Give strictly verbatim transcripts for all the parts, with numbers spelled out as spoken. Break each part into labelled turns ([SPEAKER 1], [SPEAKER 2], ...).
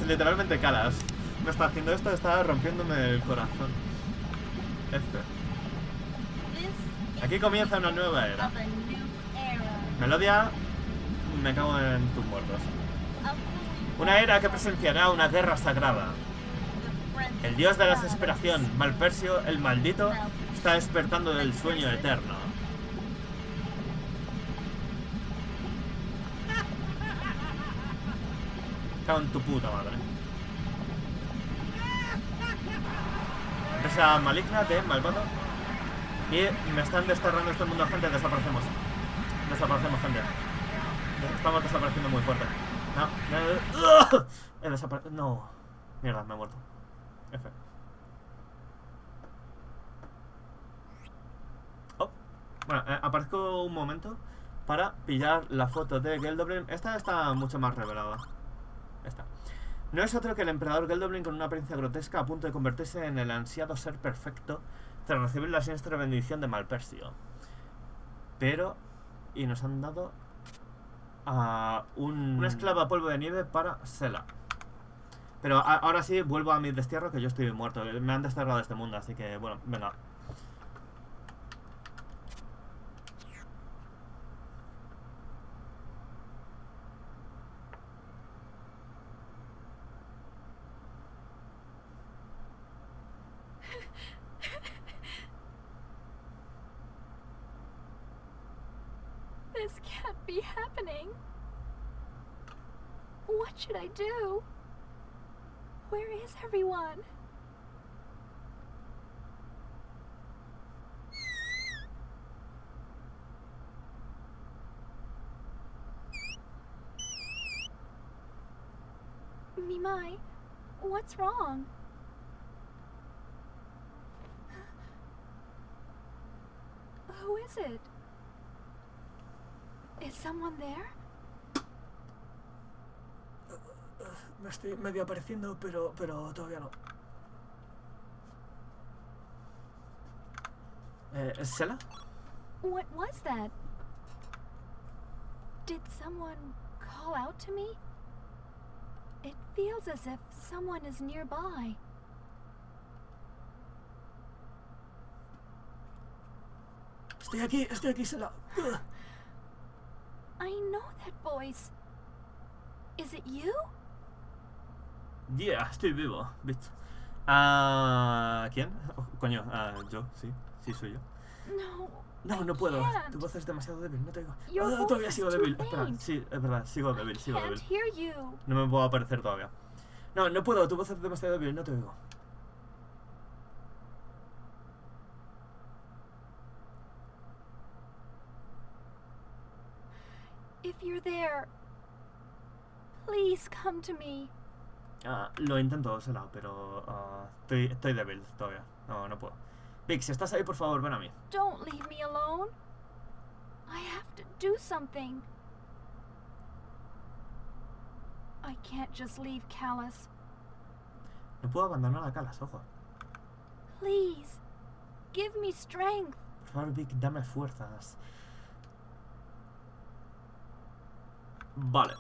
[SPEAKER 1] literalmente Calas. Me está haciendo esto, está rompiéndome el corazón. F. Aquí comienza una nueva era. Melodia, me cago en tus muertos. Una era que presenciará una guerra sagrada. El dios de la desesperación, Malpersio, el maldito, está despertando del sueño eterno. Cago en tu puta madre. Esa maligna de malvado. Y me están desterrando este mundo, gente. Desaparecemos. Desaparecemos, gente. Estamos desapareciendo muy fuerte. No, no, he desaparecido. No. Mierda, me he muerto. F. Oh. Bueno, eh, aparezco un momento para pillar la foto de Geldoblin. Esta está mucho más revelada. Esta. No es otro que el emperador Geldoblin con una apariencia grotesca a punto de convertirse en el ansiado ser perfecto tras recibir la siniestra bendición de Malpersio. Pero... Y nos han dado a un... una esclava polvo de nieve para Sela. Pero a, ahora sí vuelvo a mi destierro, que yo estoy muerto. Me han desterrado de este mundo, así que bueno, venga.
[SPEAKER 2] This can't be happening. What should I do? Where is everyone? Mimai, what's wrong? Who is it? Is someone there?
[SPEAKER 1] Me estoy medio apareciendo, pero, pero todavía no. Eh, ¿Es Sela?
[SPEAKER 2] What was that? Did someone call out to me? It feels as if someone is nearby.
[SPEAKER 1] Estoy aquí, estoy aquí, Sela. Ugh.
[SPEAKER 2] I know that voice. Is it you?
[SPEAKER 1] Yeah, estoy vivo, bitch. Ah, ¿quién? Oh, coño, ah, yo, sí, sí soy yo.
[SPEAKER 2] No.
[SPEAKER 1] No, no
[SPEAKER 2] I
[SPEAKER 1] puedo.
[SPEAKER 2] can't.
[SPEAKER 1] Tu voz es demasiado débil, no te digo.
[SPEAKER 2] Your
[SPEAKER 1] Ah,
[SPEAKER 2] voice
[SPEAKER 1] todavía
[SPEAKER 2] is
[SPEAKER 1] sigo
[SPEAKER 2] too
[SPEAKER 1] débil. Espera,
[SPEAKER 2] faint.
[SPEAKER 1] sí, es verdad, sigo débil, sigo
[SPEAKER 2] Can't
[SPEAKER 1] débil.
[SPEAKER 2] hear you.
[SPEAKER 1] No me puedo aparecer todavía. No, no puedo, tu voz es demasiado débil, no te oigo.
[SPEAKER 2] If you're there, please come to me.
[SPEAKER 1] Ah, lo intento, Sela, pero ah, estoy, estoy débil todavía. No, no puedo. Vic, si estás ahí, por favor, ven a mí.
[SPEAKER 2] Don't leave me alone. I have to do something. I can't just leave Callus.
[SPEAKER 1] No puedo abandonar a Calas, ojo.
[SPEAKER 2] Please, give me strength.
[SPEAKER 1] Por favor, Vic, dame fuerzas. Vale.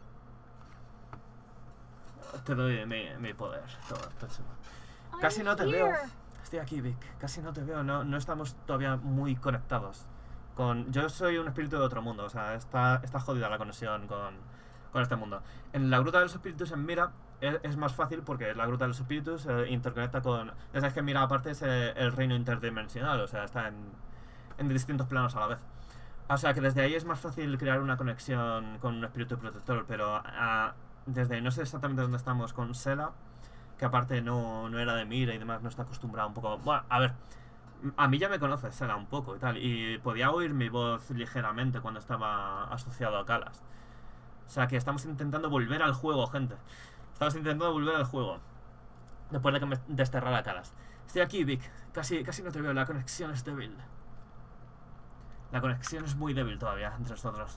[SPEAKER 1] Te doy mi, mi poder. Todo, todo chulo. Casi
[SPEAKER 2] I'm
[SPEAKER 1] no te
[SPEAKER 2] here.
[SPEAKER 1] veo. Estoy aquí, Vic. Casi no te veo. No, no estamos todavía muy conectados. Con... Yo soy un espíritu de otro mundo. O sea, está, está jodida la conexión con, con este mundo. En la Gruta de los Espíritus en Mira es, es más fácil porque la Gruta de los Espíritus eh, interconecta con... Ya sabes que Mira aparte es eh, el reino interdimensional. O sea, está en, en distintos planos a la vez. O sea, que desde ahí es más fácil crear una conexión con un espíritu protector. Pero uh, desde no sé exactamente dónde estamos con Sela, que aparte no, no era de Mira y demás, no está acostumbrado un poco... Bueno, a ver, a mí ya me conoces Sela un poco y tal, y podía oír mi voz ligeramente cuando estaba asociado a Calas. O sea, que estamos intentando volver al juego, gente. Estamos intentando volver al juego después de que me desterrara a Calas. Estoy aquí, Vic. Casi, casi no te veo, la conexión es débil. La conexión es muy débil todavía entre nosotros.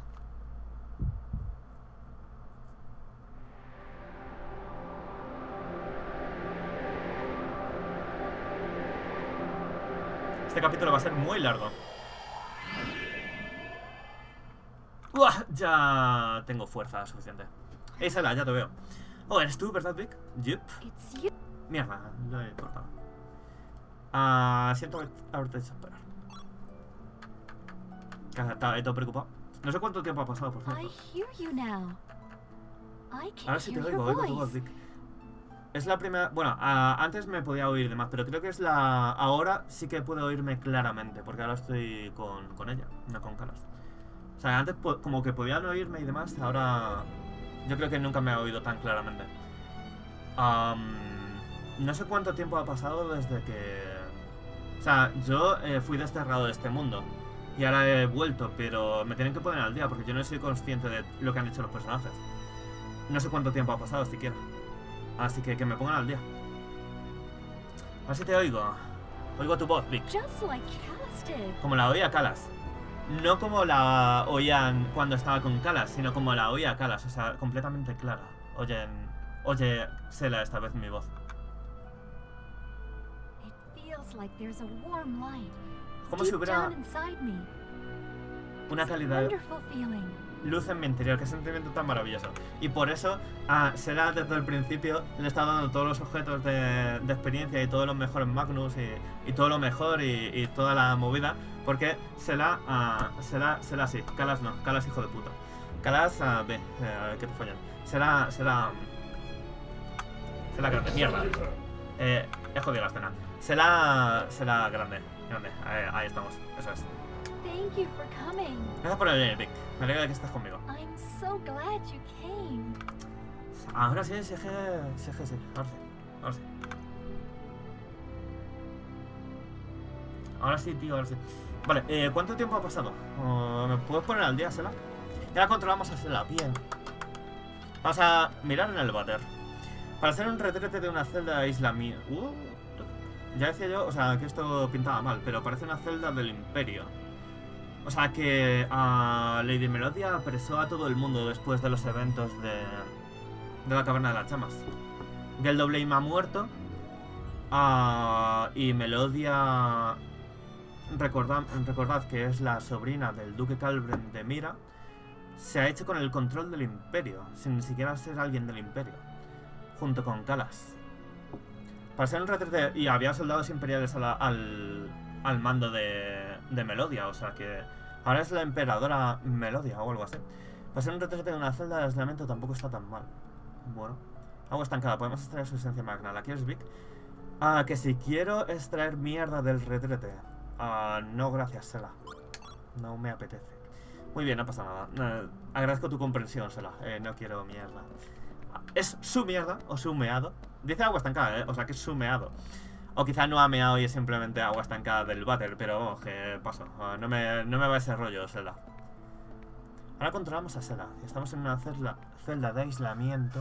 [SPEAKER 1] Este capítulo va a ser muy largo. ¡Uah! Ya tengo fuerza suficiente. Ey, Sela, ya te veo. Oh, ¿eres tú, verdad, Vic? Yup.
[SPEAKER 2] It's you.
[SPEAKER 1] Mierda, lo he cortado. Ah, siento haberte hecho esperar. Estaba todo preocupado. No sé cuánto tiempo ha pasado, por cierto.
[SPEAKER 2] I hear you now. I can
[SPEAKER 1] Ahora sí te
[SPEAKER 2] hear
[SPEAKER 1] oigo,
[SPEAKER 2] your
[SPEAKER 1] oigo tu voz,
[SPEAKER 2] voice.
[SPEAKER 1] Vic. Es la primera... Bueno, ah, antes me podía oír de más, pero creo que es la... Ahora sí que puedo oírme claramente, porque ahora estoy con, con ella, no con Calas. O sea, antes po- como que podían oírme y demás, ahora... Yo creo que nunca me ha oído tan claramente. Am, no sé cuánto tiempo ha pasado desde que... O sea, yo eh, fui desterrado de este mundo. Y ahora he vuelto, pero me tienen que poner al día, porque yo no soy consciente de lo que han hecho los personajes. No sé cuánto tiempo ha pasado siquiera. Así que que me pongan al día. A ver si te oigo. Oigo tu voz, Vic.
[SPEAKER 2] Just like Calas did.
[SPEAKER 1] Como la oía Calas. No como la oían cuando estaba con Calas, sino como la oía Calas. O sea, completamente clara. Oyen... Oye, Sela esta vez mi voz.
[SPEAKER 2] It feels like there's a warm light
[SPEAKER 1] Como si
[SPEAKER 2] deep
[SPEAKER 1] hubiera
[SPEAKER 2] down inside me.
[SPEAKER 1] una
[SPEAKER 2] It's a
[SPEAKER 1] calidad...
[SPEAKER 2] wonderful feeling.
[SPEAKER 1] Luz en mi interior, qué sentimiento tan maravilloso. Y por eso a Sela desde el principio le está dando todos los objetos de, de experiencia y todos los mejores Magnus y, y todo lo mejor y, y toda la movida. Porque Sela, uh, Sela, Sela sí, Calas no, Calas hijo de puta. Calas, uh, ve, eh, a ver que te follan. Sela, Sela... Sela grande, mierda. Eh, he jodido la escena. Sela, Sela grande, grande, ahí, ahí estamos, eso es.
[SPEAKER 2] Thank you for coming.
[SPEAKER 1] Gracias por el Vic, me alegra de que estés conmigo.
[SPEAKER 2] I'm so glad you came.
[SPEAKER 1] Ahora sí, sí, sí, sí, sí, sí, ahora sí, ahora sí. Ahora sí, tío, ahora sí. Vale, eh, ¿cuánto tiempo ha pasado? Uh, ¿Me puedes poner al día, Sela? Ya controlamos a Sela, bien. Vamos a mirar en el váter. Para hacer un retrete de una celda de aislamiento... Uh, ya decía yo, o sea, que esto pintaba mal, pero parece una celda del Imperio. O sea que uh, Lady Melodia apresó a todo el mundo después de los eventos de, de la Caverna de las Llamas. Geldoblame ha muerto. Uh, y Melodia... Recordad, recordad que es la sobrina del Duque Calbren de Mira. Se ha hecho con el control del Imperio, sin ni siquiera ser alguien del Imperio. Junto con Calas. Para ser un retrete... Y había soldados imperiales a la, al, al mando de, de Melodia, o sea que... Ahora es la emperadora Melodia o algo así. Para ser un retrete de una celda de aislamiento tampoco está tan mal. Bueno. Agua estancada, podemos extraer su esencia magna. ¿La quieres, Vic? Ah, que si quiero extraer mierda del retrete. Ah, no gracias, Sela. No me apetece. Muy bien, no pasa nada. Eh, agradezco tu comprensión, Sela. Eh, no quiero mierda. Es su mierda, o su meado. Dice agua estancada, ¿eh? O sea que es su meado. O quizá no ha meado y es simplemente agua estancada del váter, pero vamos, que paso. Uh, no, me, no me va ese rollo, Sela. Ahora controlamos a Sela. Estamos en una celda, celda de aislamiento.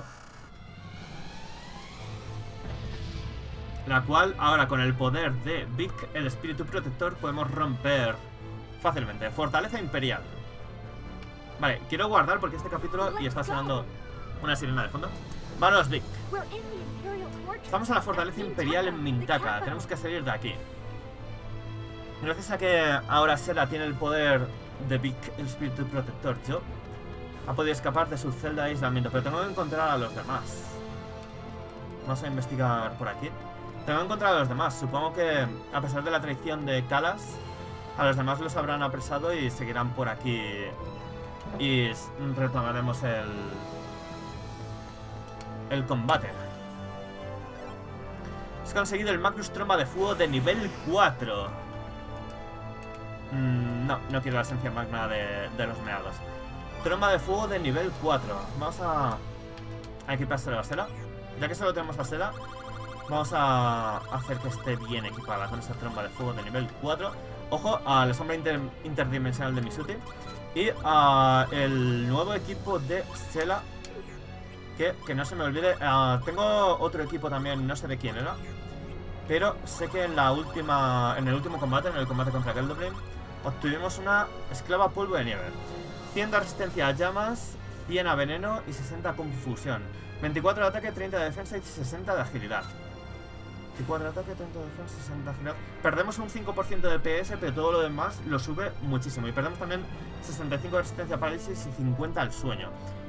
[SPEAKER 1] La cual, ahora con el poder de Vic, el espíritu protector, podemos romper fácilmente. Fortaleza imperial. Vale, quiero guardar porque este capítulo... Y está sonando una sirena de fondo. Vámonos, Vic. Estamos en la fortaleza imperial en Mintaka. Tenemos que salir de aquí. Gracias a que ahora Sela tiene el poder de Vic, el espíritu protector, yo ha podido escapar de su celda de aislamiento. Pero tengo que encontrar a los demás. Vamos a investigar por aquí. Tengo que encontrar a los demás. Supongo que, a pesar de la traición de Calas, a los demás los habrán apresado y seguirán por aquí. Y retomaremos el... el combate. Has conseguido el Magnus Tromba de Fuego de nivel cuatro. Mm, no, no quiero la esencia magna de, de los meados. Tromba de Fuego de nivel cuatro. Vamos a... a equipárselo a Sela. Ya que solo tenemos a Sela, vamos a hacer que esté bien equipada con esa tromba de fuego de nivel cuatro. Ojo a la sombra inter interdimensional de Misuti. Y a el nuevo equipo de Sela. Que, que no se me olvide. Uh, tengo otro equipo también, no sé de quién era. Pero sé que en la última. En el último combate, en el combate contra Geldoblame, obtuvimos una esclava polvo de nieve. cien de resistencia a llamas, cien a veneno y sesenta a confusión. veinticuatro de ataque, treinta de defensa y sesenta de agilidad. veinticuatro de ataque, treinta de defensa y sesenta de agilidad. Perdemos un cinco por ciento de P S, pero todo lo demás lo sube muchísimo. Y perdemos también sesenta y cinco de resistencia a parálisis y cincuenta al sueño.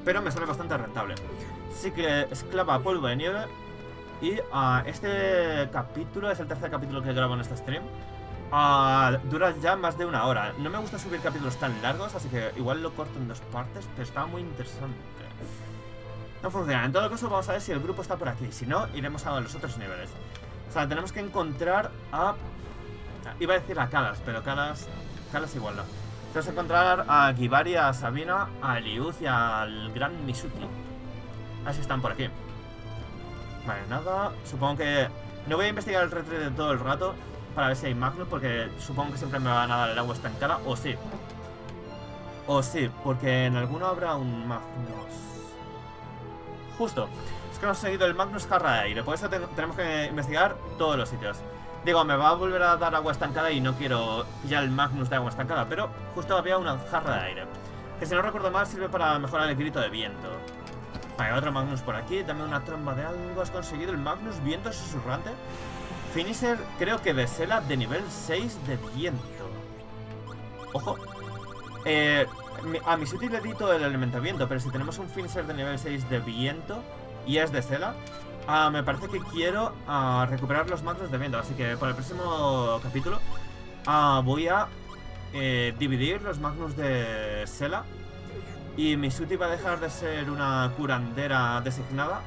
[SPEAKER 1] pero me sale bastante rentable. Sí que esclava polvo de nieve. Y uh, este capítulo es el tercer capítulo que grabo en este stream. Uh, dura ya más de una hora. No me gusta subir capítulos tan largos, así que igual lo corto en dos partes, pero está muy interesante. No funciona. En todo caso, vamos a ver si el grupo está por aquí. Si no, iremos a los otros niveles. O sea, tenemos que encontrar a... Iba a decir a Kalas, pero Kalas... Kalas igual no. Tenemos que encontrar a Gibari, a Sabina, a Eliud y al gran Misuti. A ver si están por aquí. Vale, nada. Supongo que... No voy a investigar el retrete todo el rato para ver si hay Magnus, porque supongo que siempre me van a dar el agua estancada. O sí. O sí, porque en alguno habrá un Magnus. Justo. Es que hemos seguido el Magnus jarra de aire. Por eso te tenemos que investigar todos los sitios. Digo, me va a volver a dar agua estancada y no quiero pillar el Magnus de agua estancada. Pero justo había una jarra de aire, que si no recuerdo mal sirve para mejorar el grito de viento. Vale, otro Magnus por aquí. Dame una tromba de algo. ¿Has conseguido el Magnus viento susurrante? Finisher, creo que de Sela de nivel seis de viento. Ojo. Eh, a Misuti le di todo el elemento viento, pero si tenemos un Finisher de nivel seis de viento y es de Sela, uh, me parece que quiero uh, recuperar los Magnus de viento. Así que para el próximo capítulo uh, voy a eh, dividir los Magnus de Sela. Y Misuti va a dejar de ser una curandera designada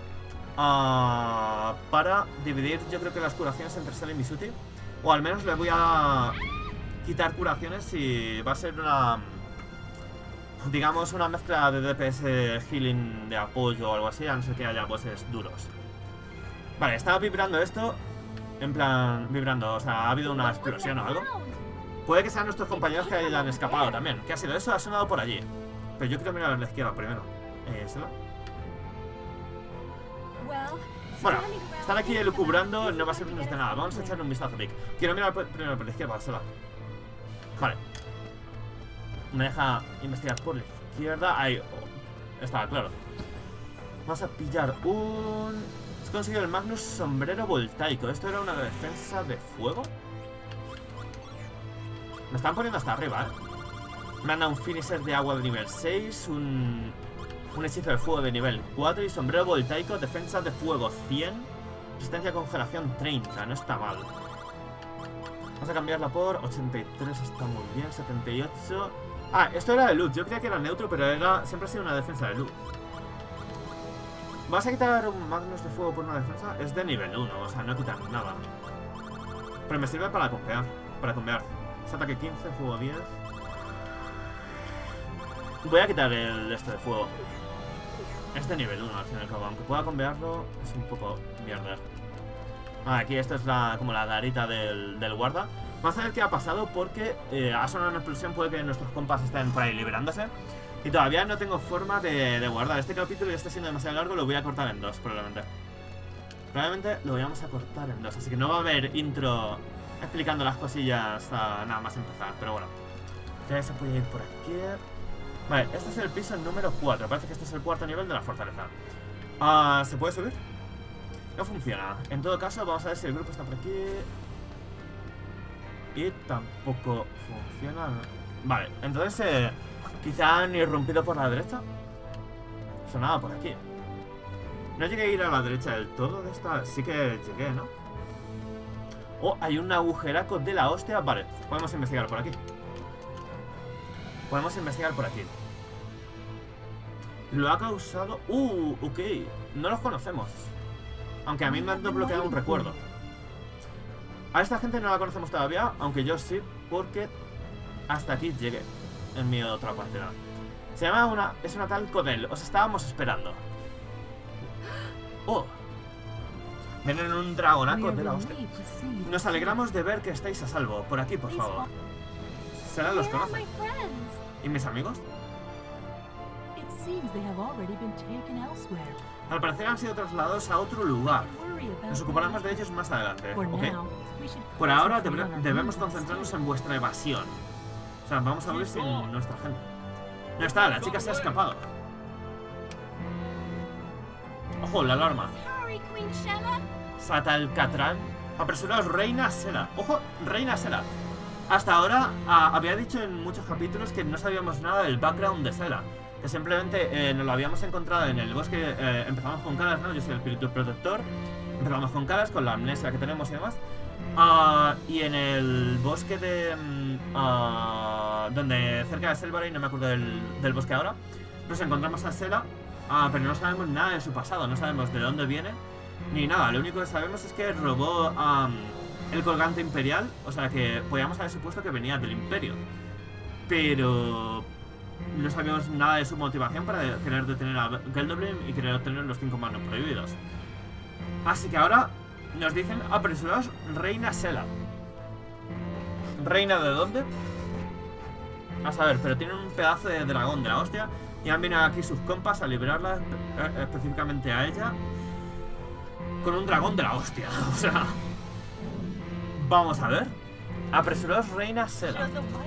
[SPEAKER 1] uh, para dividir, yo creo que las curaciones entre Sela y Misuti. O al menos le voy a quitar curaciones y va a ser una... digamos una mezcla de D P S healing de apoyo o algo así, a no ser que haya bosses duros. Vale, estaba vibrando esto. En plan, vibrando, o sea, ha habido una explosión o algo. Puede que sean nuestros compañeros que hayan escapado también. ¿Qué ha sido eso? Ha sonado por allí. Pero yo quiero mirar a la izquierda primero. Eh, ¿Sela? Bueno, estar aquí elucubrando no va a servirnos de nada. Vamos a echarle un vistazo, Vic. Quiero mirar primero por la izquierda, Sela. Vale. Me deja investigar por la izquierda. Ahí. Oh, estaba claro. Vamos a pillar un... Has conseguido el Magnus sombrero voltaico. ¿Esto era una defensa de fuego? Me están poniendo hasta arriba, ¿eh? Me han dado un finisher de agua de nivel seis, un, un hechizo de fuego de nivel cuatro y sombrero voltaico, defensa de fuego cien, resistencia a congelación treinta, no está mal. Vamos a cambiarla por ochenta y tres, está muy bien, setenta y ocho... Ah, esto era de luz, yo creía que era neutro, pero era siempre ha sido una defensa de luz. ¿Vas a quitar un Magnus de fuego por una defensa? Es de nivel uno, o sea, no quitar nada. Pero me sirve para compear, para compear. Es ataque quince, fuego diez... Voy a quitar el este de fuego. Es de nivel uno al fin y al cabo. Aunque pueda convearlo, es un poco mierda. Ah, aquí esto es la, como la garita del, del guarda. Vamos a ver qué ha pasado porque eh, ha sonado una explosión. Puede que nuestros compas estén por ahí liberándose. Y todavía no tengo forma de, de guardar. Este capítulo ya está siendo demasiado largo. Lo voy a cortar en dos, probablemente. Probablemente lo vamos a cortar en dos. Así que no va a haber intro explicando las cosillas a nada más empezar. Pero bueno, ya se puede ir por aquí. Vale, este es el piso número cuatro. Parece que este es el cuarto nivel de la fortaleza. uh, ¿Se puede subir? No funciona. En todo caso, vamos a ver si el grupo está por aquí. Y tampoco funciona. Vale, entonces eh, quizá han irrumpido por la derecha. Sonaba por aquí. No llegué a ir a la derecha del todo de esta... Sí que llegué, ¿no? Oh, hay un agujeraco de la hostia. Vale, podemos investigar por aquí. Podemos investigar por aquí. Lo ha causado... Uh, ok. No los conocemos. Aunque a mí me han desbloqueado un recuerdo. A esta gente no la conocemos todavía, aunque yo sí, porque hasta aquí llegué en mi otra partida. Se llama una... Es una tal Codel. Os estábamos esperando. Oh. Vienen un dragonaco de la hostia. Nos alegramos de ver que estáis a salvo. Por aquí, por favor. ¿Será los conocen? ¿Y mis amigos? Al parecer han sido trasladados a otro lugar. Nos ocuparemos de ellos más adelante. Okay. Por ahora debe debemos concentrarnos en vuestra evasión. O sea, vamos a ver sin nuestra gente. Ya está, la chica se ha escapado. Ojo, la alarma. Satalcatran. Apresuraos, Reina Sela. Ojo, Reina Sela. Hasta ahora a, había dicho en muchos capítulos que no sabíamos nada del background de Sela. que simplemente eh, nos lo habíamos encontrado en el bosque. Eh, empezamos con Calas, ¿no? Yo soy el espíritu protector. Empezamos con Calas, con la amnesia que tenemos y demás. Uh, y en el bosque de... Uh, donde cerca de Selvaray, no me acuerdo del, del bosque ahora, nos encontramos a Sela, uh, pero no sabemos nada de su pasado, no sabemos de dónde viene, ni nada. Lo único que sabemos es que robó um, el colgante imperial, o sea que podíamos haber supuesto que venía del imperio. Pero no sabíamos nada de su motivación para querer detener a Geldoblin y querer obtener los cinco manos prohibidos. Así que ahora nos dicen, apresuraos, Reina Sela. ¿Reina de dónde? A saber, pero tienen un pedazo de dragón de la hostia y han venido aquí sus compas a liberarla, eh, específicamente a ella, con un dragón de la hostia. O sea, vamos a ver. Apresuraos, Reina Sela.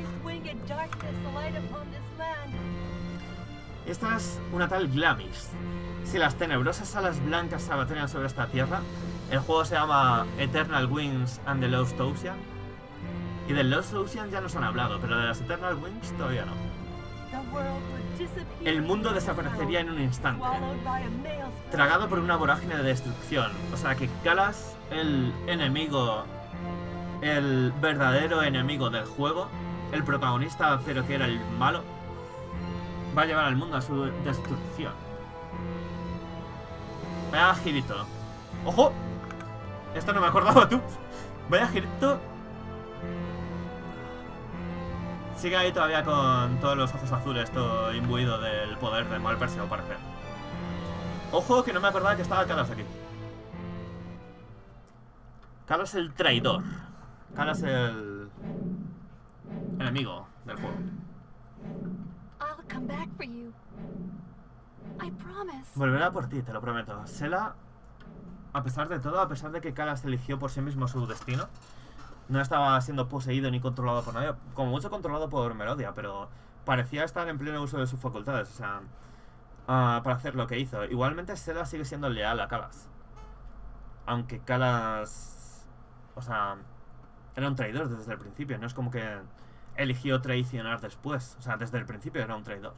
[SPEAKER 1] Esta es una tal Glamis. Si las tenebrosas alas blancas se abaterían sobre esta tierra. El juego se llama Eternal Wings and the Lost Ocean. Y del Lost Ocean ya nos han hablado, pero de las Eternal Wings todavía no. El mundo desaparecería en un instante, tragado por una vorágine de destrucción. O sea que Calas, el enemigo, el verdadero enemigo del juego, el protagonista pero que era el malo, va a llevar al mundo a su destrucción. Vaya girito. ¡Ojo! Esto no me acordaba, tú. Vaya girito. Sigue ahí todavía con todos los ojos azules, todo imbuido del poder de Malpersia, al parecer. Ojo, que no me acordaba que estaba Calas aquí. Calas el traidor. Calas el enemigo del juego.
[SPEAKER 2] I'll come back for you. I promise.
[SPEAKER 1] Volverá por ti, te lo prometo. Sela, a pesar de todo, a pesar de que Calas eligió por sí mismo su destino, no estaba siendo poseído ni controlado por nadie, como mucho controlado por Melodia, pero parecía estar en pleno uso de sus facultades, o sea, uh, para hacer lo que hizo. Igualmente Sela sigue siendo leal a Calas, aunque Calas, o sea, era un traidor desde el principio, no es como que eligió traicionar después, o sea, desde el principio era un traidor.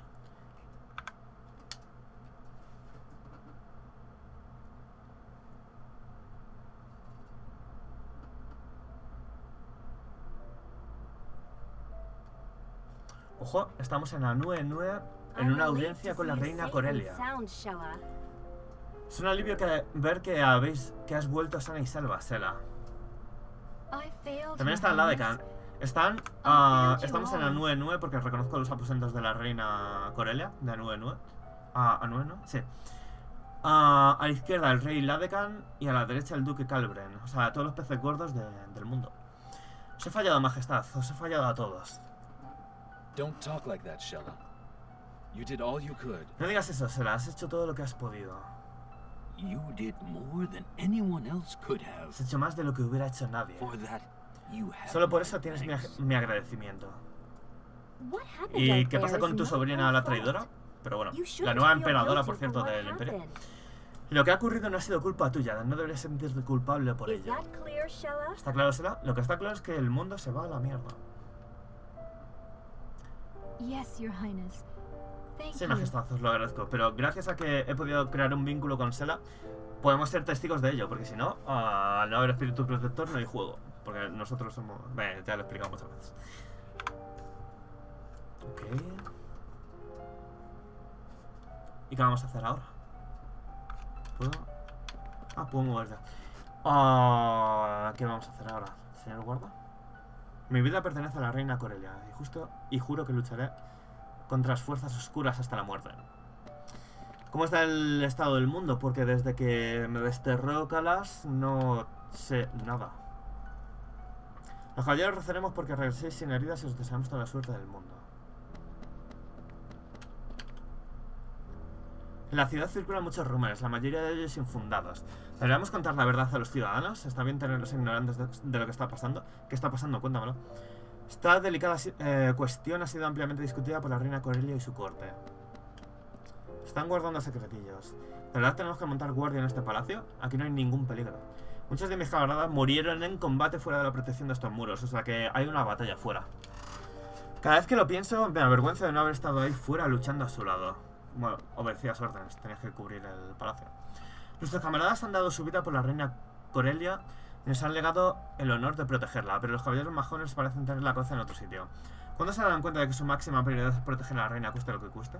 [SPEAKER 1] Ojo, estamos en Anue Nue, en una audiencia con la reina Corelia. Es un alivio que ver que habéis que has vuelto sana y salva, Sela. También está Ladekan. Están, uh, estamos en Anue Nue porque reconozco los aposentos de la reina Corelia, de Anue Nue. Uh, Anue Nue, sí. Uh, a la izquierda el rey Ladekan y a la derecha el duque Calbren. O sea, todos los peces gordos de, del mundo. Os he fallado, majestad. Os he fallado a todos.
[SPEAKER 3] Don't talk like that, Shella. You did all you could.
[SPEAKER 1] No digas eso, Sela. Has hecho todo lo que has podido.
[SPEAKER 3] You did more than anyone else could have.
[SPEAKER 1] Has hecho más de lo que hubiera hecho nadie.
[SPEAKER 3] For that, you have
[SPEAKER 1] Solo por eso tienes mi, ag mi agradecimiento.
[SPEAKER 2] What happened
[SPEAKER 1] ¿Y
[SPEAKER 2] out
[SPEAKER 1] qué
[SPEAKER 2] there
[SPEAKER 1] pasa
[SPEAKER 2] is
[SPEAKER 1] con tu
[SPEAKER 2] not
[SPEAKER 1] sobrina,
[SPEAKER 2] your
[SPEAKER 1] la
[SPEAKER 2] fault.
[SPEAKER 1] traidora? Pero bueno,
[SPEAKER 2] You
[SPEAKER 1] la
[SPEAKER 2] shouldn't
[SPEAKER 1] nueva
[SPEAKER 2] feel
[SPEAKER 1] emperadora,
[SPEAKER 2] guilty
[SPEAKER 1] por cierto,
[SPEAKER 2] for what
[SPEAKER 1] del imperio.
[SPEAKER 2] happened.
[SPEAKER 1] Lo que ha ocurrido no ha sido culpa tuya. No deberías sentirte culpable por
[SPEAKER 2] Is
[SPEAKER 1] ello.
[SPEAKER 2] that clear, Shella?
[SPEAKER 1] ¿Está claro, Sela? Lo que está claro es que el mundo se va a la mierda.
[SPEAKER 2] Yes, Your Highness. Thank
[SPEAKER 1] Sí,
[SPEAKER 2] you.
[SPEAKER 1] majestad, os lo agradezco. Pero gracias a que he podido crear un vínculo con Sela, podemos ser testigos de ello. Porque si no, al no haber espíritu protector no hay juego. Porque nosotros somos... Bueno, ya lo he explicado muchas veces. Ok. ¿Y qué vamos a hacer ahora? ¿Puedo? Ah, puedo mover ya. Ah, ¿qué vamos a hacer ahora, señor guarda? Mi vida pertenece a la reina Corelia y justo y juro que lucharé contra las fuerzas oscuras hasta la muerte. ¿Cómo está el estado del mundo? Porque desde que me desterró Calas no sé nada. Los caballeros rezaremos porque regreséis sin heridas y os deseamos toda la suerte del mundo. En la ciudad circulan muchos rumores, la mayoría de ellos infundados. ¿Deberíamos contar la verdad a los ciudadanos? ¿Está bien tenerlos ignorantes de, de lo que está pasando? ¿Qué está pasando? Cuéntamelo. Esta delicada eh, cuestión ha sido ampliamente discutida por la reina Corelia y su corte. Están guardando secretillos. ¿De verdad tenemos que montar guardia en este palacio? Aquí no hay ningún peligro. Muchos de mis camaradas murieron en combate fuera de la protección de estos muros, o sea que hay una batalla fuera. Cada vez que lo pienso, me avergüenza de no haber estado ahí fuera luchando a su lado. Bueno, obedecías órdenes, tenías que cubrir el palacio. Nuestros camaradas han dado su vida por la reina Corelia y nos han legado el honor de protegerla, pero los caballeros majones parecen tener la cabeza en otro sitio. ¿Cuándo se darán cuenta de que su máxima prioridad es proteger a la reina, cueste lo que cueste?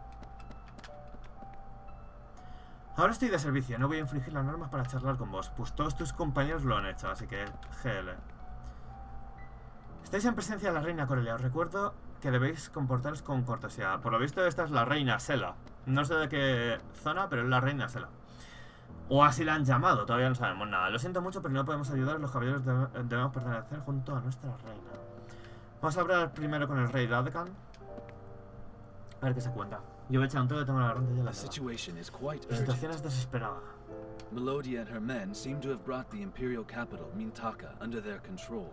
[SPEAKER 1] Ahora estoy de servicio, no voy a infringir las normas para charlar con vos, pues todos tus compañeros lo han hecho, así que G L. Estáis en presencia de la reina Corelia, os recuerdo que debéis comportaros con cortesía. Por lo visto esta es la reina Sela. No sé de qué zona, pero es la reina Sela. O así la han llamado, todavía no sabemos nada. Lo siento mucho, pero no podemos ayudar, los caballeros debe, debemos pertenecer junto a nuestra reina. Vamos a hablar primero con el rey Radekan. A ver qué se cuenta. Yo voy a echar un todo y tengo la garganta ya la
[SPEAKER 3] The situation is quite
[SPEAKER 1] La situación
[SPEAKER 3] urgent.
[SPEAKER 1] es desesperada.
[SPEAKER 3] Melodia and her men seem to have brought the imperial capital, Mintaka, under their control.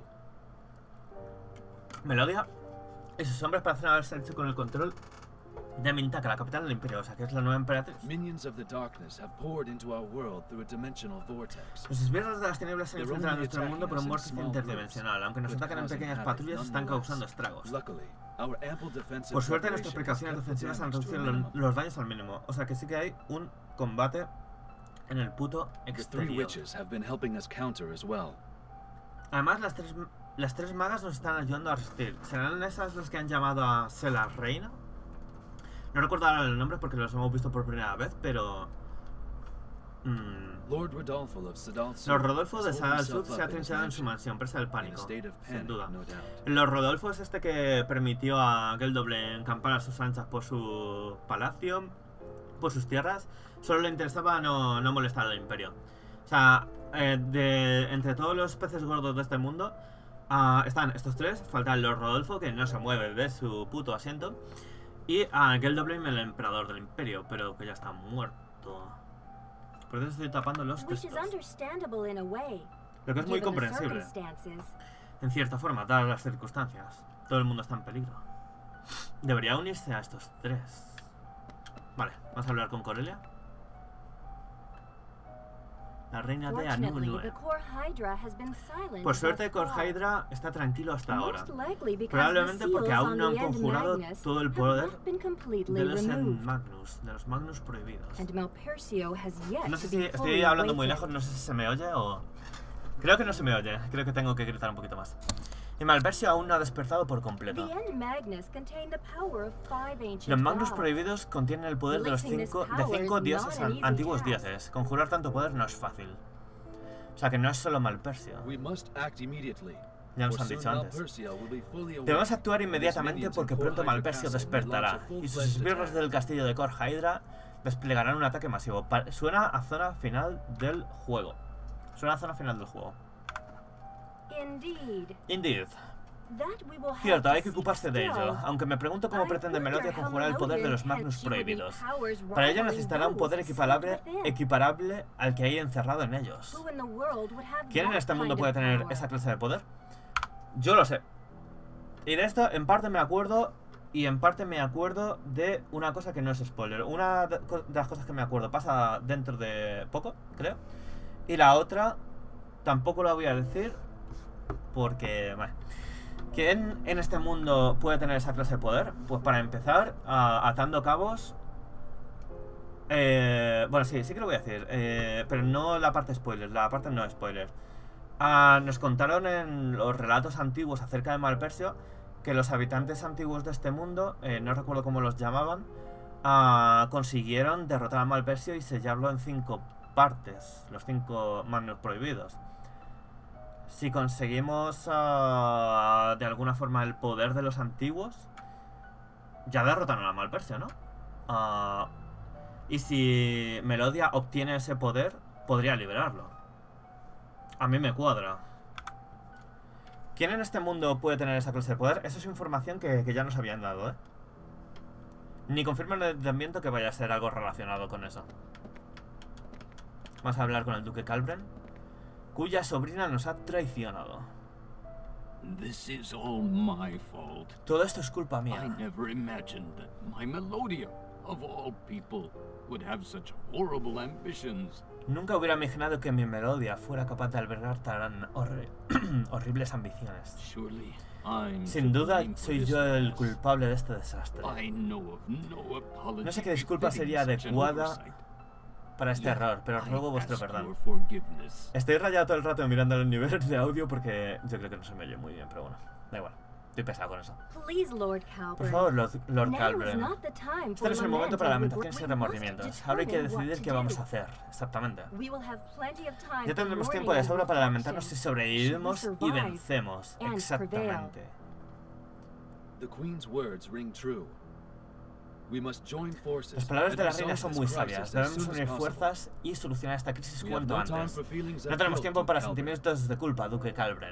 [SPEAKER 1] Melodia y sus hombres parecen haberse hecho con el control de Mintaka, la capital del imperio, o sea que es la nueva emperatriz.
[SPEAKER 3] Minions of the darkness have poured into our world through a dimensional vortex.
[SPEAKER 1] Los esbirros de las tinieblas se enfrentan a nuestro mundo por un vórtice interdimensional. Aunque nos atacan en pequeñas patrullas, están causando estragos.
[SPEAKER 3] Luckily, our ample defensive
[SPEAKER 1] Por suerte, nuestras
[SPEAKER 3] preparation
[SPEAKER 1] precauciones
[SPEAKER 3] has kept the
[SPEAKER 1] defensivas han
[SPEAKER 3] damage to a
[SPEAKER 1] reducido
[SPEAKER 3] minimum.
[SPEAKER 1] lo- los daños al mínimo. O sea que sí que hay un combate en el puto
[SPEAKER 3] The three
[SPEAKER 1] exterior.
[SPEAKER 3] witches have been helping us counter as well.
[SPEAKER 1] Además, las tres, las tres magas nos están ayudando a resistir. ¿Serán esas las que han llamado a Sela reina? No recuerdo ahora el nombre porque los hemos visto por primera vez, pero... Mm,
[SPEAKER 3] Lord Rodolfo of Sadal Sud
[SPEAKER 1] Lord Rodolfo de
[SPEAKER 3] has
[SPEAKER 1] Sadal
[SPEAKER 3] holed
[SPEAKER 1] Sud
[SPEAKER 3] himself
[SPEAKER 1] se ha
[SPEAKER 3] up in his
[SPEAKER 1] trinchado en su
[SPEAKER 3] mansion,
[SPEAKER 1] mansión, presa del
[SPEAKER 3] in a
[SPEAKER 1] pánico,
[SPEAKER 3] state of
[SPEAKER 1] sin
[SPEAKER 3] panic,
[SPEAKER 1] duda.
[SPEAKER 3] no doubt.
[SPEAKER 1] Lord Rodolfo es este que permitió a Geldoble encampar a sus anchas por su palacio, por sus tierras. Solo le interesaba no, no molestar al imperio. O sea, eh, de, entre todos los peces gordos de este mundo, ah, están estos tres. Falta el Lord Rodolfo, que no se mueve de su puto asiento. Y a Geldoblame, el emperador del imperio, pero que ya está muerto. Por eso estoy tapando los
[SPEAKER 2] Which is
[SPEAKER 1] textos.
[SPEAKER 2] understandable in a way,
[SPEAKER 1] Lo que es muy
[SPEAKER 2] given the
[SPEAKER 1] comprensible,
[SPEAKER 2] circumstances.
[SPEAKER 1] en cierta forma, dadas las circunstancias. Todo el mundo está en peligro. Debería unirse a estos tres. Vale, vamos a hablar con Corelia. La reina de
[SPEAKER 2] Fortunately,
[SPEAKER 1] Anunue.
[SPEAKER 2] the Core Hydra has been silent.
[SPEAKER 1] Por suerte,
[SPEAKER 2] thus
[SPEAKER 1] Core
[SPEAKER 2] far.
[SPEAKER 1] Hydra está tranquilo hasta ahora.
[SPEAKER 2] Most likely because
[SPEAKER 1] Probablemente
[SPEAKER 2] the
[SPEAKER 1] porque
[SPEAKER 2] seals
[SPEAKER 1] aún
[SPEAKER 2] on
[SPEAKER 1] no han
[SPEAKER 2] the End
[SPEAKER 1] conjurado
[SPEAKER 2] Magnus
[SPEAKER 1] todo el
[SPEAKER 2] have
[SPEAKER 1] poder
[SPEAKER 2] not been completely
[SPEAKER 1] de los
[SPEAKER 2] removed.
[SPEAKER 1] Magnus, de los Magnus prohibidos.
[SPEAKER 2] And Malpercio has yet
[SPEAKER 1] No sé
[SPEAKER 2] to
[SPEAKER 1] si
[SPEAKER 2] be
[SPEAKER 1] estoy
[SPEAKER 2] fully
[SPEAKER 1] hablando muy
[SPEAKER 2] awakened.
[SPEAKER 1] lejos, no sé si se me oye o... Creo que no se me oye, creo que tengo que gritar un poquito más. Y Malversio aún no ha despertado por completo.
[SPEAKER 2] The End Magnus contained the power of five ancient
[SPEAKER 1] Los Magnus
[SPEAKER 2] gods.
[SPEAKER 1] prohibidos contienen el poder de los
[SPEAKER 2] Releasing this
[SPEAKER 1] cinco, de
[SPEAKER 2] power
[SPEAKER 1] cinco
[SPEAKER 2] is
[SPEAKER 1] dioses
[SPEAKER 2] not an
[SPEAKER 1] an-
[SPEAKER 2] easy
[SPEAKER 1] antiguos
[SPEAKER 2] task.
[SPEAKER 1] dioses. Conjurar tanto poder no es fácil. O sea que no es solo Malpersio.
[SPEAKER 3] We must act immediately.
[SPEAKER 1] Ya nos
[SPEAKER 3] for
[SPEAKER 1] han
[SPEAKER 3] soon
[SPEAKER 1] dicho antes.
[SPEAKER 3] Malpercio will be fully
[SPEAKER 1] Debemos
[SPEAKER 3] awakened,
[SPEAKER 1] actuar
[SPEAKER 3] and his
[SPEAKER 1] inmediatamente
[SPEAKER 3] minions
[SPEAKER 1] porque
[SPEAKER 3] in Core
[SPEAKER 1] pronto
[SPEAKER 3] Hydra
[SPEAKER 1] Malpersio
[SPEAKER 3] Castle will
[SPEAKER 1] despertará
[SPEAKER 3] launch a
[SPEAKER 1] y sus
[SPEAKER 3] full-fledged
[SPEAKER 1] esbirros
[SPEAKER 3] attack.
[SPEAKER 1] del castillo de Core Hydra desplegarán un ataque masivo. Pa- Suena a zona final del juego. Suena a zona final del juego.
[SPEAKER 2] Indeed.
[SPEAKER 1] Indeed.
[SPEAKER 2] That we will have
[SPEAKER 1] Cierto,
[SPEAKER 2] to
[SPEAKER 1] hay que
[SPEAKER 2] seek
[SPEAKER 1] ocuparse de ello,
[SPEAKER 2] still.
[SPEAKER 1] aunque me pregunto cómo
[SPEAKER 2] I
[SPEAKER 1] pretende
[SPEAKER 2] wonder
[SPEAKER 1] Melodia
[SPEAKER 2] how
[SPEAKER 1] conjurar el poder de
[SPEAKER 2] Melodian
[SPEAKER 1] los
[SPEAKER 2] can
[SPEAKER 1] Magnus
[SPEAKER 2] steward the
[SPEAKER 1] prohibidos.
[SPEAKER 2] powers
[SPEAKER 1] Para ello
[SPEAKER 2] rivaling
[SPEAKER 1] necesitará un
[SPEAKER 2] those
[SPEAKER 1] poder equiparable,
[SPEAKER 2] sealed within.
[SPEAKER 1] equiparable al que hay encerrado en ellos.
[SPEAKER 2] Who in the world would have
[SPEAKER 1] ¿Quién en
[SPEAKER 2] that
[SPEAKER 1] este mundo
[SPEAKER 2] kind
[SPEAKER 1] puede
[SPEAKER 2] of
[SPEAKER 1] tener
[SPEAKER 2] power?
[SPEAKER 1] esa clase de poder? Yo lo sé. Y de esto en parte me acuerdo y en parte me acuerdo de una cosa que no es spoiler. Una de co- de las cosas que me acuerdo pasa dentro de poco, creo. Y la otra tampoco la voy a decir porque... Bueno. ¿Quién en este mundo puede tener esa clase de poder? Pues para empezar, a- atando cabos... Eh, bueno, sí, sí que lo voy a decir, eh, pero no la parte spoiler, la parte no spoiler. Ah, nos contaron en los relatos antiguos acerca de Malpersio que los habitantes antiguos de este mundo, eh, no recuerdo cómo los llamaban, ah, consiguieron derrotar a Malpersio y sellarlo en cinco partes, los cinco Magnus prohibidos. Si conseguimos ah, de alguna forma el poder de los antiguos, ya derrotaron a Malpersio, ¿no? Ah, y si Melodia obtiene ese poder, podría liberarlo. A mí me cuadra. ¿Quién en este mundo puede tener esa clase de poder? Esa es información que, que ya nos habían dado, ¿eh? Ni confirman el ambiente que vaya a ser algo relacionado con eso. Vamos a hablar con el duque Calbren, cuya sobrina nos ha traicionado.
[SPEAKER 4] This is all my fault.
[SPEAKER 1] Todo esto es culpa
[SPEAKER 4] I
[SPEAKER 1] mía.
[SPEAKER 4] never imagined that my Melodia, of all people, would have such horrible ambitions.
[SPEAKER 1] Nunca hubiera imaginado que mi Melodia fuera capaz de albergar tan horri- horribles ambiciones.
[SPEAKER 4] Surely I'm
[SPEAKER 1] Sin
[SPEAKER 4] to
[SPEAKER 1] duda,
[SPEAKER 4] blame for
[SPEAKER 1] soy
[SPEAKER 4] this
[SPEAKER 1] yo el
[SPEAKER 4] mess.
[SPEAKER 1] culpable de este desastre.
[SPEAKER 4] I know of no apology
[SPEAKER 1] No sé qué disculpa
[SPEAKER 4] befitting
[SPEAKER 1] sería
[SPEAKER 4] such an
[SPEAKER 1] adecuada
[SPEAKER 4] oversight.
[SPEAKER 1] para este
[SPEAKER 4] Yet
[SPEAKER 1] error, pero os
[SPEAKER 4] I
[SPEAKER 1] ruego vuestro
[SPEAKER 4] ask
[SPEAKER 1] perdón.
[SPEAKER 4] your forgiveness.
[SPEAKER 1] Estoy rayado todo el rato mirando el nivel de audio porque yo creo que no se me oye muy bien, pero bueno, da igual. Estoy pesado con eso.
[SPEAKER 2] Please, Lord
[SPEAKER 1] Por
[SPEAKER 2] Calvert.
[SPEAKER 1] favor, Lord, Lord
[SPEAKER 2] Now is
[SPEAKER 1] Calvert.
[SPEAKER 2] not the time
[SPEAKER 1] Este
[SPEAKER 2] for
[SPEAKER 1] no es el momento
[SPEAKER 2] lament
[SPEAKER 1] para
[SPEAKER 2] and
[SPEAKER 1] lamentaciones y
[SPEAKER 2] regret. We must
[SPEAKER 1] remordimientos. Ahora hay que
[SPEAKER 2] determine what
[SPEAKER 1] decidir
[SPEAKER 2] to
[SPEAKER 1] qué vamos
[SPEAKER 2] do.
[SPEAKER 1] a hacer, exactamente.
[SPEAKER 2] We will have plenty of time
[SPEAKER 1] Ya
[SPEAKER 2] for
[SPEAKER 1] tendremos
[SPEAKER 2] mourning
[SPEAKER 1] tiempo de
[SPEAKER 2] and
[SPEAKER 1] sobra para lamentarnos si
[SPEAKER 2] reflection.
[SPEAKER 1] sobrevivimos
[SPEAKER 2] Should
[SPEAKER 1] y
[SPEAKER 2] we survive
[SPEAKER 1] vencemos.
[SPEAKER 2] and
[SPEAKER 1] Exactamente.
[SPEAKER 3] The Queen's words ring true. We must join forces.
[SPEAKER 1] Las palabras
[SPEAKER 3] and
[SPEAKER 1] de la
[SPEAKER 3] resolve
[SPEAKER 1] reina son
[SPEAKER 3] this
[SPEAKER 1] muy
[SPEAKER 3] crisis
[SPEAKER 1] sabias.
[SPEAKER 3] as
[SPEAKER 1] Debemos
[SPEAKER 3] soon as
[SPEAKER 1] unir
[SPEAKER 3] possible.
[SPEAKER 1] fuerzas y solucionar esta crisis
[SPEAKER 3] We have
[SPEAKER 1] cuanto
[SPEAKER 3] no time
[SPEAKER 1] antes.
[SPEAKER 3] for feelings
[SPEAKER 1] No
[SPEAKER 3] of
[SPEAKER 1] tenemos
[SPEAKER 3] guilt,
[SPEAKER 1] tiempo para
[SPEAKER 3] Duke Calvert.
[SPEAKER 1] sentimientos de culpa, Duque Calvert.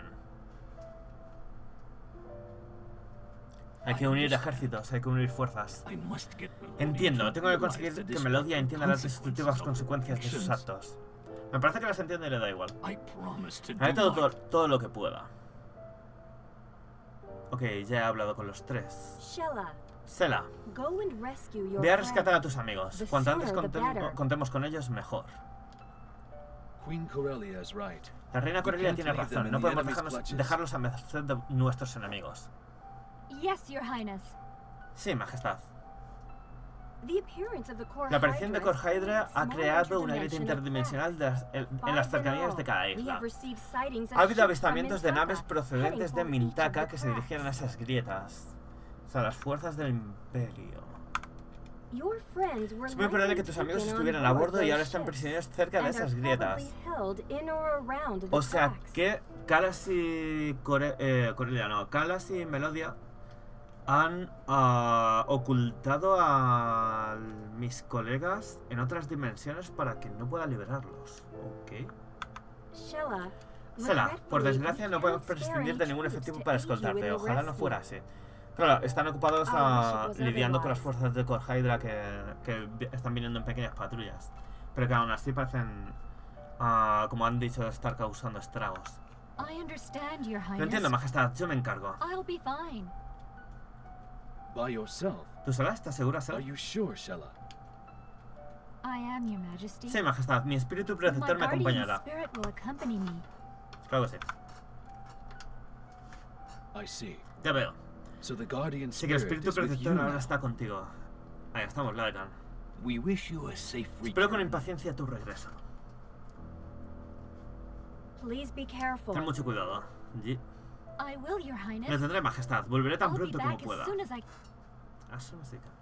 [SPEAKER 1] Hay que unir ejércitos, hay que unir fuerzas.
[SPEAKER 4] I must get Melodia
[SPEAKER 1] Entiendo,
[SPEAKER 4] to
[SPEAKER 1] tengo que
[SPEAKER 4] realize
[SPEAKER 1] conseguir
[SPEAKER 4] the
[SPEAKER 1] que Melodia
[SPEAKER 4] destructive
[SPEAKER 1] entienda las destructivas
[SPEAKER 4] consequences
[SPEAKER 1] consecuencias de
[SPEAKER 4] of
[SPEAKER 1] sus
[SPEAKER 4] her actions.
[SPEAKER 1] actos. Me parece que las entiende y le da igual.
[SPEAKER 4] I promise to
[SPEAKER 1] Haré todo,
[SPEAKER 4] do
[SPEAKER 1] todo,
[SPEAKER 4] my
[SPEAKER 1] todo lo que pueda. Ok, ya he hablado con los tres.
[SPEAKER 2] Shella,
[SPEAKER 1] Sela,
[SPEAKER 2] go and rescue your
[SPEAKER 1] ve a rescatar a
[SPEAKER 2] friends.
[SPEAKER 1] tus amigos.
[SPEAKER 2] The
[SPEAKER 1] Cuanto antes
[SPEAKER 2] sooner the
[SPEAKER 1] contem-
[SPEAKER 2] better.
[SPEAKER 1] contemos con ellos, mejor.
[SPEAKER 3] Queen Corellia is right.
[SPEAKER 1] La reina Corellia
[SPEAKER 3] can't
[SPEAKER 1] tiene
[SPEAKER 3] leave them
[SPEAKER 1] razón.
[SPEAKER 3] in
[SPEAKER 1] No
[SPEAKER 3] the
[SPEAKER 1] podemos
[SPEAKER 3] enemy's
[SPEAKER 1] dejarnos,
[SPEAKER 3] clutches.
[SPEAKER 1] dejarlos a merced de nuestros enemigos.
[SPEAKER 2] Yes, Your Highness.
[SPEAKER 1] Sí, majestad.
[SPEAKER 2] The appearance of the Core
[SPEAKER 1] La aparición de
[SPEAKER 2] Hydra
[SPEAKER 1] Core Hydra
[SPEAKER 2] is
[SPEAKER 1] ha
[SPEAKER 2] small
[SPEAKER 1] creado una grieta
[SPEAKER 2] interdimensional
[SPEAKER 1] interdimensional de las- en, en las
[SPEAKER 2] Five in
[SPEAKER 1] cercanías
[SPEAKER 2] all.
[SPEAKER 1] de cada
[SPEAKER 2] We
[SPEAKER 1] isla.
[SPEAKER 2] have received sightings of
[SPEAKER 1] Ha habido
[SPEAKER 2] ships
[SPEAKER 1] avistamientos
[SPEAKER 2] from
[SPEAKER 1] de naves
[SPEAKER 2] Mintaka,
[SPEAKER 1] procedentes de
[SPEAKER 2] heading for each of
[SPEAKER 1] Mintaka
[SPEAKER 2] the
[SPEAKER 1] que se dirigieron a
[SPEAKER 2] cracks.
[SPEAKER 1] esas grietas. O sea, las fuerzas del Imperio.
[SPEAKER 2] Your friends were
[SPEAKER 1] Es muy probable que
[SPEAKER 2] likely
[SPEAKER 1] tus amigos
[SPEAKER 2] taken on
[SPEAKER 1] estuvieran a
[SPEAKER 2] board
[SPEAKER 1] bordo y
[SPEAKER 2] those
[SPEAKER 1] ahora están
[SPEAKER 2] ships
[SPEAKER 1] prisioneros cerca de
[SPEAKER 2] and are
[SPEAKER 1] esas grietas.
[SPEAKER 2] probably held in or around the
[SPEAKER 1] O sea
[SPEAKER 2] cracks.
[SPEAKER 1] que Calas y Core eh, Corellia, no, Calas y Melodia han ah, ocultado a mis colegas en otras dimensiones para que no pueda liberarlos. Ok.
[SPEAKER 2] Shella,
[SPEAKER 1] Sela, por
[SPEAKER 2] regretfully,
[SPEAKER 1] desgracia
[SPEAKER 2] we
[SPEAKER 1] no podemos
[SPEAKER 2] can't spare
[SPEAKER 1] prescindir
[SPEAKER 2] any
[SPEAKER 1] de ningún
[SPEAKER 2] troops
[SPEAKER 1] efectivo
[SPEAKER 2] to
[SPEAKER 1] para
[SPEAKER 2] aid you in
[SPEAKER 1] escoltarte.
[SPEAKER 2] the
[SPEAKER 1] Ojalá no
[SPEAKER 2] rescue.
[SPEAKER 1] fuera así. Claro, están ocupados
[SPEAKER 2] I
[SPEAKER 1] ah,
[SPEAKER 2] wish it was
[SPEAKER 1] lidiando con las
[SPEAKER 2] otherwise.
[SPEAKER 1] fuerzas de Core Hydra que, que vi- están viniendo en pequeñas patrullas. Pero que aún así parecen, ah, como han dicho, estar causando estragos.
[SPEAKER 2] I understand, Your
[SPEAKER 1] Lo
[SPEAKER 2] Highness.
[SPEAKER 1] entiendo, majestad, yo me encargo.
[SPEAKER 2] I'll be fine.
[SPEAKER 3] By yourself.
[SPEAKER 1] ¿Tú sola? ¿Estás segura,
[SPEAKER 3] Are
[SPEAKER 1] Sela?
[SPEAKER 3] you sure, Shella?
[SPEAKER 2] I am, Your Majesty.
[SPEAKER 1] Sí, majestad, mi espíritu
[SPEAKER 2] My
[SPEAKER 1] protector me
[SPEAKER 2] guardian
[SPEAKER 1] acompañará.
[SPEAKER 2] spirit will accompany me.
[SPEAKER 1] Claro que sí.
[SPEAKER 3] I see.
[SPEAKER 1] Ya veo.
[SPEAKER 3] So the guardian
[SPEAKER 1] Sí que el
[SPEAKER 3] spirit
[SPEAKER 1] espíritu
[SPEAKER 3] is with you
[SPEAKER 1] protector ahora
[SPEAKER 3] now.
[SPEAKER 1] está contigo. Ahí estamos, Lycan.
[SPEAKER 4] We wish you a safe
[SPEAKER 1] Espero con
[SPEAKER 4] return.
[SPEAKER 1] impaciencia tu regreso.
[SPEAKER 2] Please be careful.
[SPEAKER 1] Ten mucho cuidado. Yi.
[SPEAKER 2] I will, Your Highness.
[SPEAKER 1] Me tendré, majestad. Volveré tan
[SPEAKER 2] I'll be
[SPEAKER 1] pronto como
[SPEAKER 2] back
[SPEAKER 1] pueda.
[SPEAKER 2] as soon as I...
[SPEAKER 1] As soon as I can.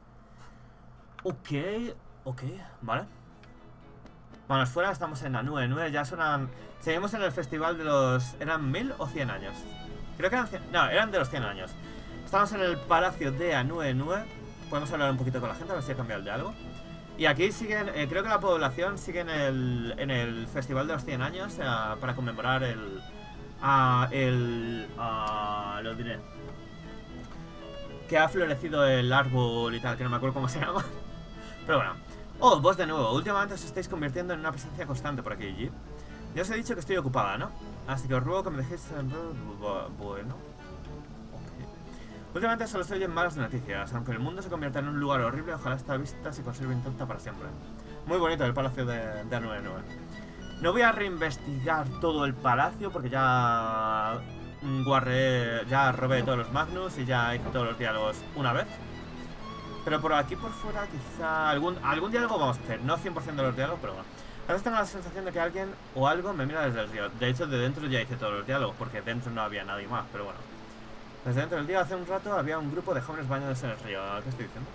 [SPEAKER 1] Ok, ok, vale. Vamos fuera, estamos en Anue nueve, ya suenan... Seguimos en el festival de los... ¿Eran mil o cien años? Creo que eran cien... No, eran de los cien años. Estamos en el palacio de Anue nueve. Podemos hablar un poquito con la gente, a ver si ha cambiado el diálogo. Y aquí siguen, eh, creo que la población sigue en el, en el festival de los cien años, eh, para conmemorar el... ah, el... ah, lo diré. Que ha florecido el árbol y tal, que no me acuerdo cómo se llama. Pero bueno. Oh, vos de nuevo. Últimamente os estáis convirtiendo en una presencia constante por aquí, G. Ya os he dicho que estoy ocupada, ¿no? Así que os ruego que me dejéis... Bueno... Ok. Últimamente solo se oyen malas noticias. Aunque el mundo se convierta en un lugar horrible, ojalá esta vista se conserve intacta para siempre. Muy bonito el palacio de, de Anue nueve. No voy a reinvestigar todo el palacio porque ya... Guarré, ya robé todos los Magnus y ya hice todos los diálogos una vez. Pero por aquí por fuera quizá algún, algún diálogo vamos a hacer, no cien por ciento de los diálogos, pero bueno. A veces tengo la sensación de que alguien o algo me mira desde el río. De hecho, de dentro ya hice todos los diálogos, porque dentro no había nadie más, pero bueno. Desde dentro del día, hace un rato, había un grupo de jóvenes bañándose en el río. ¿Qué estoy diciendo?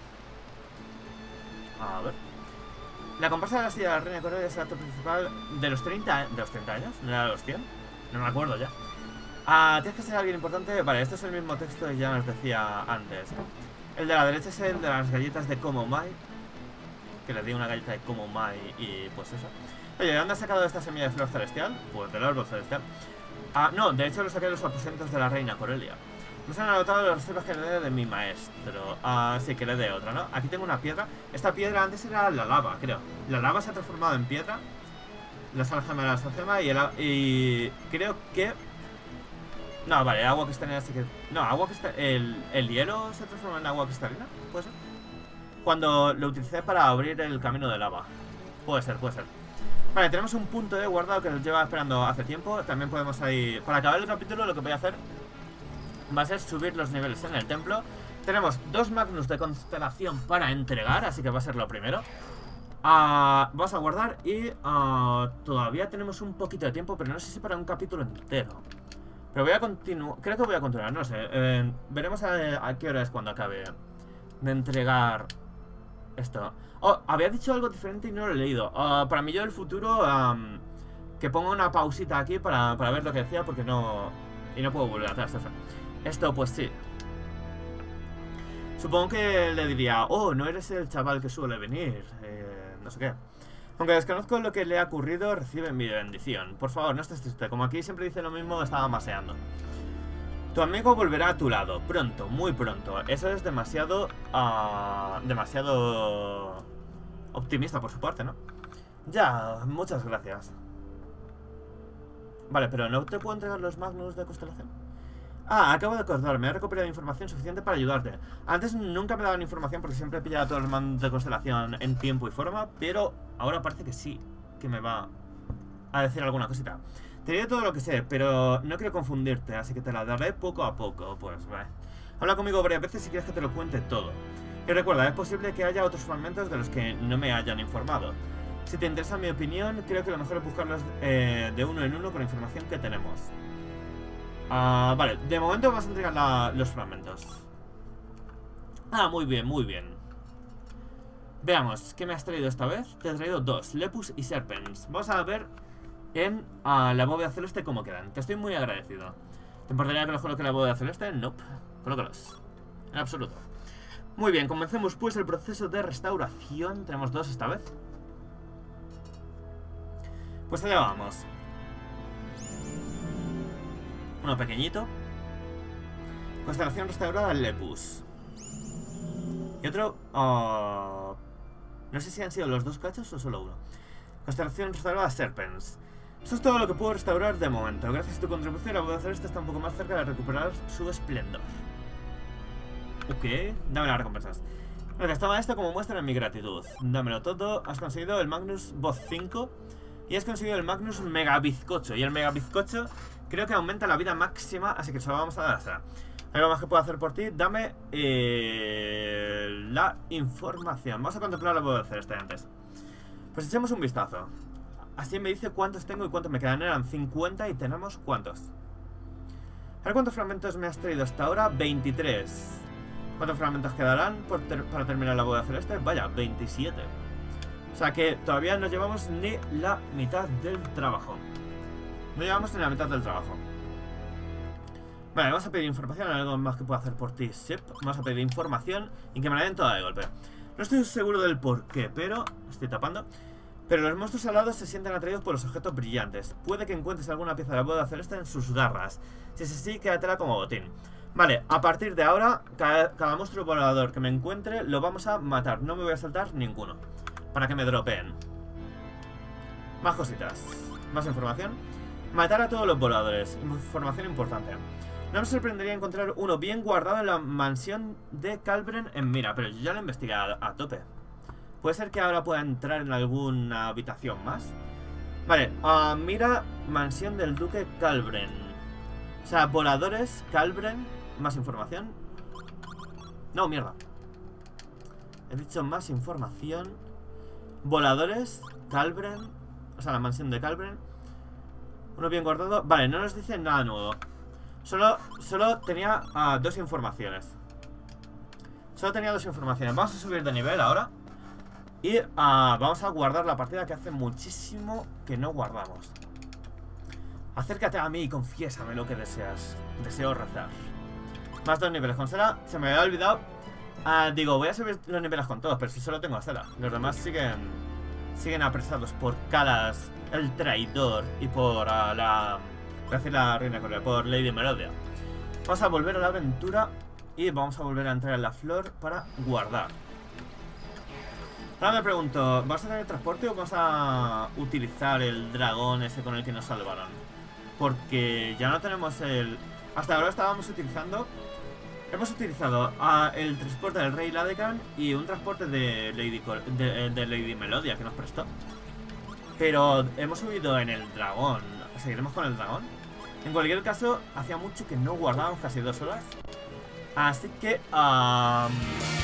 [SPEAKER 1] A ver. La comparsa de la silla de la reina Corellia es el acto principal de los treinta, de los treinta años, ¿no era de los cien? No me acuerdo ya. Ah, tienes que ser alguien importante. Vale, este es el mismo texto que ya nos decía antes. El de la derecha es el de las galletas de Como Mai. Que le di una galleta de Como Mai y pues eso. Oye, ¿de dónde has sacado esta semilla de flor celestial? Pues del árbol celestial. Ah, no, de hecho lo saqué de los aposentos de la reina Corellia. No se han anotado las reservas que le dé de mi maestro. Ah, sí, que le dé otra, ¿no? Aquí tengo una piedra. Esta piedra antes era la lava, creo. La lava se ha transformado en piedra. La sal gemela, la sal gemela y, el, y creo que... No, vale, agua cristalina sí que... No, agua cristalina... El, el hielo se transforma en agua cristalina, ¿puede ser? Cuando lo utilicé para abrir el camino de lava. Puede ser, puede ser. Vale, tenemos un punto de guardado que nos lleva esperando hace tiempo. También podemos ahí... Para acabar el capítulo lo que voy a hacer va a ser subir los niveles en el templo. Tenemos dos Magnus de constelación para entregar, así que va a ser lo primero. Uh, vamos a guardar y uh, todavía tenemos un poquito de tiempo, pero no sé si para un capítulo entero. Pero voy a continuar, creo que voy a continuar, no sé. Eh, veremos a, a qué hora es cuando acabe de entregar esto. Oh, había dicho algo diferente y no lo he leído. Uh, para mí yo del futuro, um, que ponga una pausita aquí para, para ver lo que decía, porque no... Y no puedo volver atrás. Esto, pues sí. Supongo que le diría, oh, no eres el chaval que suele venir, eh, no sé qué. Aunque desconozco lo que le ha ocurrido, recibe mi bendición. Por favor, no estés triste. Como aquí siempre dice lo mismo, estaba maseando. Tu amigo volverá a tu lado. Pronto, muy pronto. Eso es demasiado... Uh, demasiado... optimista por su parte, ¿no? Ya, muchas gracias. Vale, pero ¿no te puedo entregar los Magnus de constelación? Ah, acabo de acordarme, he recuperado información suficiente para ayudarte. Antes nunca me daban información porque siempre pillaba todos los Magnus de constelación en tiempo y forma, pero ahora parece que sí, que me va a decir alguna cosita. Te diré todo lo que sé, pero no quiero confundirte, así que te la daré poco a poco, pues vale. Habla conmigo varias veces si quieres que te lo cuente todo. Y recuerda, es posible que haya otros fragmentos de los que no me hayan informado. Si te interesa mi opinión, creo que lo mejor es buscarlos eh, de uno en uno con la información que tenemos. Uh, vale, de momento vamos a entregar la, los fragmentos. Ah, muy bien, muy bien. Veamos, ¿qué me has traído esta vez? Te he traído dos, Lepus y Serpens. Vamos a ver en uh, la bóveda celeste cómo quedan. Te estoy muy agradecido. ¿Te importaría que los coloque en la bóveda celeste? Nope, colócalos. En absoluto. Muy bien, comencemos pues el proceso de restauración. Tenemos dos esta vez. Pues allá vamos. Uno pequeñito. Constelación restaurada Lepus. Y otro... Oh, no sé si han sido los dos cachos o solo uno. Constelación restaurada Serpens. Eso es todo lo que puedo restaurar de momento. Gracias a tu contribución, la bóveda celeste está un poco más cerca de recuperar su esplendor. Ok, dame las recompensas. Gracias, toma esto como muestra de mi gratitud. Dámelo todo. Has conseguido el Magnus Voz cinco. Y has conseguido el Magnus Mega Bizcocho. Y el Mega Bizcocho creo que aumenta la vida máxima, así que se lo vamos a dar a... ¿Algo más que puedo hacer por ti? Dame eh, la información. Vamos a contemplar la bóveda celeste antes. Pues echemos un vistazo. Así me dice cuántos tengo y cuántos me quedan. Eran cincuenta y tenemos ¿cuántos? A ver cuántos fragmentos me has traído hasta ahora. veintitrés. ¿Cuántos fragmentos quedarán por ter para terminar la bóveda celeste? Vaya, veintisiete. O sea que todavía no llevamos ni la mitad del trabajo. No llevamos ni la mitad del trabajo. Vale, vamos a pedir información. Algo más que puedo hacer por ti, Sip. Vamos a pedir información y que me la den toda de golpe. No estoy seguro del por qué, pero... Estoy tapando. Pero los monstruos alados se sienten atraídos por los objetos brillantes. Puede que encuentres alguna pieza de la bóveda celeste en sus garras. Si es así, quédatela como botín. Vale, a partir de ahora, cada, cada monstruo volador que me encuentre lo vamos a matar. No me voy a saltar ninguno. Para que me dropeen. Más cositas. Más información. Matar a todos los voladores. Información importante. No me sorprendería encontrar uno bien guardado en la mansión de Calbren en Mira, pero yo ya lo investigué a, a tope. Puede ser que ahora pueda entrar en alguna habitación más. Vale, uh, Mira, mansión del duque Calbren. O sea, voladores, Calbren. Más información. No, mierda. He dicho más información. Voladores, Calbren. O sea, la mansión de Calbren. Uno bien guardado. Vale, no nos dice nada nuevo. Solo, solo tenía uh, dos informaciones. Solo tenía dos informaciones. Vamos a subir de nivel ahora. Y uh, vamos a guardar la partida que hace muchísimo que no guardamos. Acércate a mí y confiésame lo que deseas. Deseo rezar. Más dos niveles con Sela. Se me había olvidado. Uh, digo, voy a subir los niveles con todos, pero si solo tengo a Sela. Los demás siguen siguen apresados por Calas, el traidor, y por uh, la... Voy a decir la reina Corea, por Lady Melodia. Vamos a volver a la aventura y vamos a volver a entrar en la flor para guardar. Ahora me pregunto, ¿vas a tener transporte o vamos a utilizar el dragón ese con el que nos salvaron? Porque ya no tenemos el... Hasta ahora estábamos utilizando... Hemos utilizado uh, el transporte del rey Ladecan y un transporte de Lady, Col de, de Lady Melodia que nos prestó. Pero hemos subido en el dragón. ¿Seguiremos con el dragón? En cualquier caso, hacía mucho que no guardábamos, casi dos horas. Así que... Um,